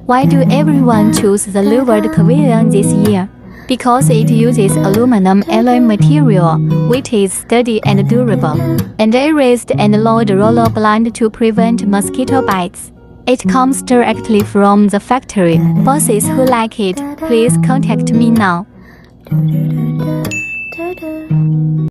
Why do everyone choose the louvered pavilion this year? Because it uses aluminum alloy material, which is sturdy and durable, and a raised and lowered roller blind to prevent mosquito bites. It comes directly from the factory. Bosses who like it, please contact me now.